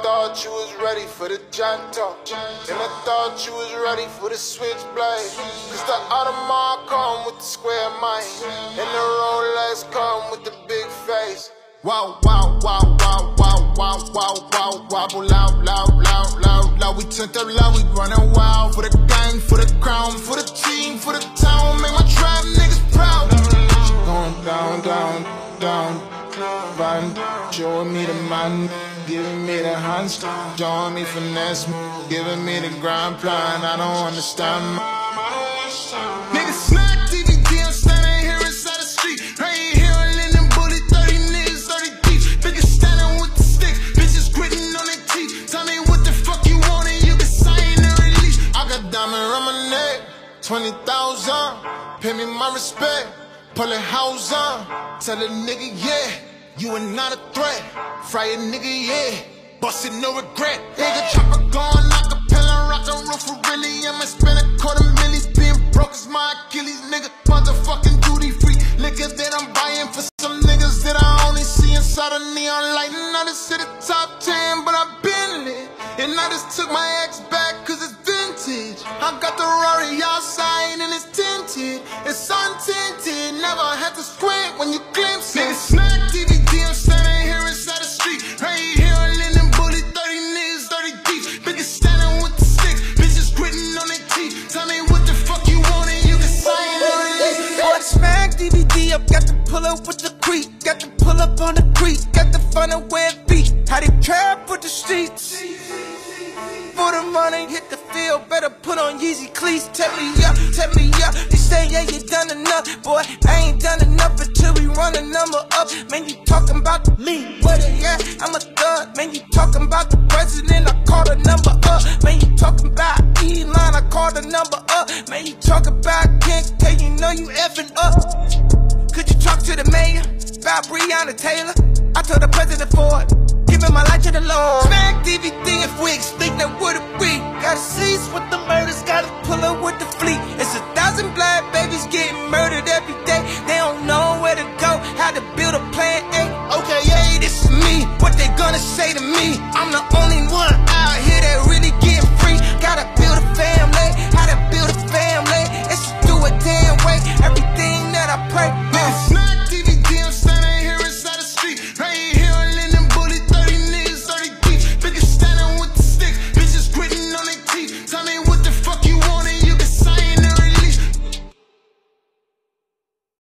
thought you was ready for the janto. And I thought you was ready for the switchblade. Cause the Audemars come with the square mind. And the Rolex come with the big face. Wow, wow, wow, wow, wow, wow, wow, wow, wobble loud, loud, loud, loud, loud. We turned up loud, we running wild. For the gang, for the crown, for the team, for the town. Make my tribe niggas proud. Going down, down, down. Van, showing me the man, giving me the hands, showing me finesse, giving me the grand plan. I don't understand. Niggas snack DVD, I'm standing here inside the street. Right here, I'm letting bully 30 niggas, 30 deep. Niggas standing with the sticks, bitches gritting on their teeth. Tell me what the fuck you want and you can sign the release. I got diamond around my neck, 20,000. Pay me my respect, pull it house on. Tell a nigga, yeah. You are not a threat, fry a nigga, yeah. Bust it, no regret. Nigga chopper going acapella, rock the roof for really. I'ma spend $250,000. Being broke is my Achilles, nigga. Motherfucking duty free. Liquor that I'm buying for some niggas that I only see inside a neon light. And I just hit the top 10, but I've been lit. And I just took my ex back cause it's vintage. I got the Rory outside and it's tinted. It's untinted, never had to squint when you glimpse it. Nigga snack DVD, I'm standing here inside the street. Right here, I'm letting bully 30 niggas, 30 deep. Niggas standing with the sticks, bitches gritting on their teeth. Tell me what the fuck you want and you can sign the release. For the smack DVD, I've got to pull up with the creek. Got to pull up on the creek, got to find out where it be. How they trap with the streets. For the money, hit the field, better put on Yeezy cleats. Tell me up, they say yeah you done enough. Boy, I ain't done enough until we run a number up. Man, you talking about me, what it at? I'm a thug. Man, you talking about the president, I call the number up. Man, you talking about Elon, I call the number up. Man, you talking about Kent, tell you know you effing up. Could you talk to the mayor about Breonna Taylor? I told the president for it. Giving my life to the Lord. Smack DVD if we extinct, then what it be? Gotta cease with the murders, gotta pull up with the fleet. It's 1,000 black babies getting murdered every day.